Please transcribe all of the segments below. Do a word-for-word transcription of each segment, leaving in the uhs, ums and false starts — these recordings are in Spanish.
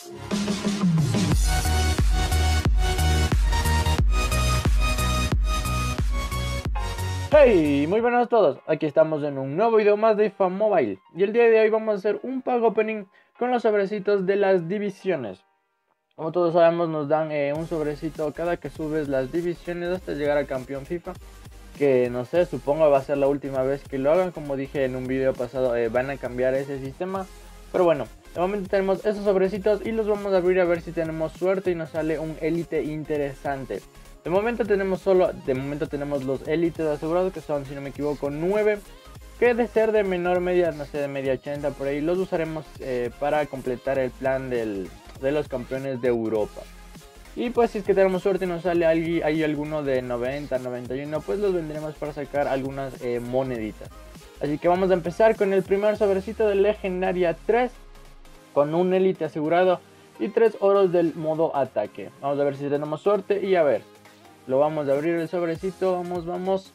Hey, muy buenas a todos, aquí estamos en un nuevo video más de FIFA Mobile. Y el día de hoy vamos a hacer un pack opening con los sobrecitos de las divisiones. Como todos sabemos, nos dan eh, un sobrecito cada que subes las divisiones hasta llegar a campeón FIFA. Que no sé, supongo va a ser la última vez que lo hagan. Como dije en un video pasado, eh, van a cambiar ese sistema. Pero bueno, de momento tenemos esos sobrecitos y los vamos a abrir a ver si tenemos suerte y nos sale un élite interesante. De momento tenemos solo, de momento tenemos los élites asegurados, que son, si no me equivoco, nueve. Que de ser de menor media, no sé, de media ochenta por ahí, los usaremos eh, para completar el plan del, de los campeones de Europa. Y pues si es que tenemos suerte y nos sale ahí, hay alguno de noventa, noventa y uno, pues los vendremos para sacar algunas eh, moneditas. Así que vamos a empezar con el primer sobrecito de legendaria tres, con un élite asegurado y tres oros del modo ataque. Vamos a ver si tenemos suerte y a ver. Lo vamos a abrir el sobrecito, vamos, vamos.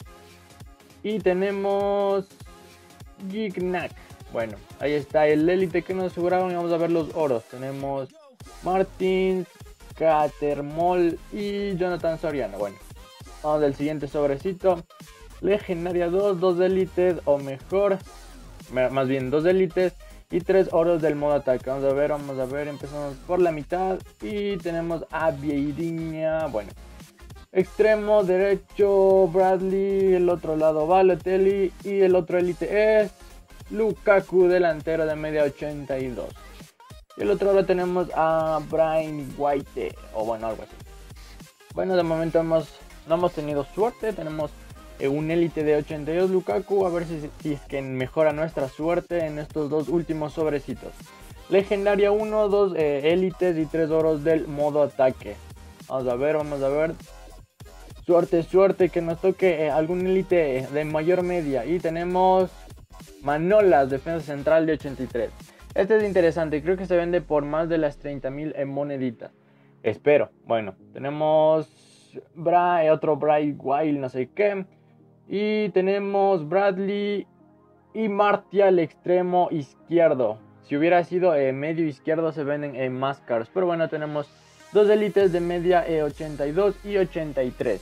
Y tenemos Gignac. Bueno, ahí está el élite que nos aseguraron y vamos a ver los oros. Tenemos Martins, Catermol y Jonathan Soriano. Bueno, vamos al siguiente sobrecito. Legendaria dos, dos élites o mejor, más bien dos élites y tres oros del modo ataque. Vamos a ver, vamos a ver, empezamos por la mitad y tenemos a Vieirinha. Bueno, extremo derecho Bradley, el otro lado Balotelli y el otro élite es Lukaku, delantero de media ochenta y dos. Y el otro lado tenemos a Brian White, o bueno, algo así. Bueno, de momento hemos, no hemos tenido suerte, tenemos eh, un élite de ochenta y dos Lukaku, a ver si, si es que mejora nuestra suerte en estos dos últimos sobrecitos. Legendaria uno, dos eh, élites y tres oros del modo ataque. Vamos a ver, vamos a ver. Suerte, suerte, que nos toque eh, algún élite de mayor media. Y tenemos Manolas, defensa central de ochenta y tres. Este es interesante, creo que se vende por más de las treinta mil en moneditas. Espero. Bueno, tenemos Bra, eh, otro Bright Wild, no sé qué. Y tenemos Bradley y Martial, extremo izquierdo. Si hubiera sido eh, medio izquierdo se venden en más caros. Pero bueno, tenemos dos élites de media eh, ochenta y dos y ochenta y tres.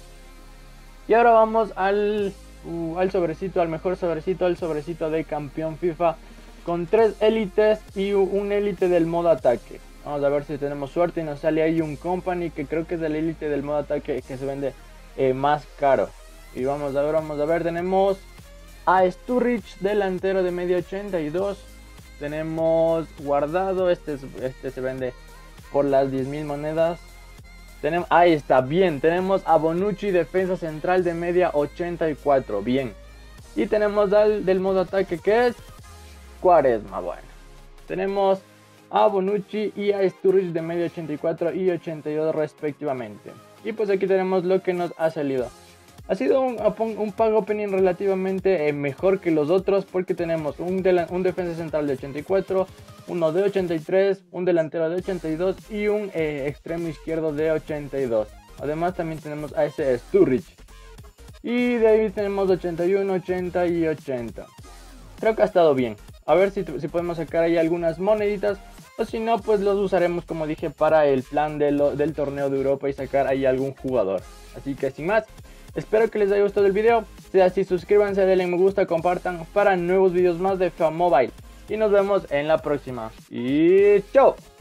Y ahora vamos al, uh, al sobrecito, al mejor sobrecito, al sobrecito de campeón FIFA. Con tres élites y un élite del modo ataque. Vamos a ver si tenemos suerte y nos sale ahí un company, que creo que es el élite del modo ataque que se vende eh, más caro. Y vamos a ver, vamos a ver, tenemos a Sturridge, delantero de media ochenta y dos. Tenemos Guardado, este, este se vende por las diez mil monedas. Tenemos, ahí está, bien. Tenemos a Bonucci, defensa central de media ochenta y cuatro, bien. Y tenemos al del modo ataque, que es Quaresma. Bueno, tenemos a Bonucci y a Sturridge de media ochenta y cuatro y ochenta y dos respectivamente. Y pues aquí tenemos lo que nos ha salido. Ha sido un, un pack opening relativamente eh, mejor que los otros, porque tenemos un, de un defensa central de ochenta y cuatro, uno de ochenta y tres, un delantero de ochenta y dos y un eh, extremo izquierdo de ochenta y dos. Además también tenemos a ese Sturridge. Y de ahí tenemos ochenta y uno, ochenta y ochenta. Creo que ha estado bien. A ver si, si podemos sacar ahí algunas moneditas. O si no, pues los usaremos, como dije, para el plan de lo, del torneo de Europa y sacar ahí algún jugador. Así que sin más, espero que les haya gustado el video. Si es así, suscríbanse, denle me gusta, compartan para nuevos videos más de FIFA Mobile. Y nos vemos en la próxima. Y chao.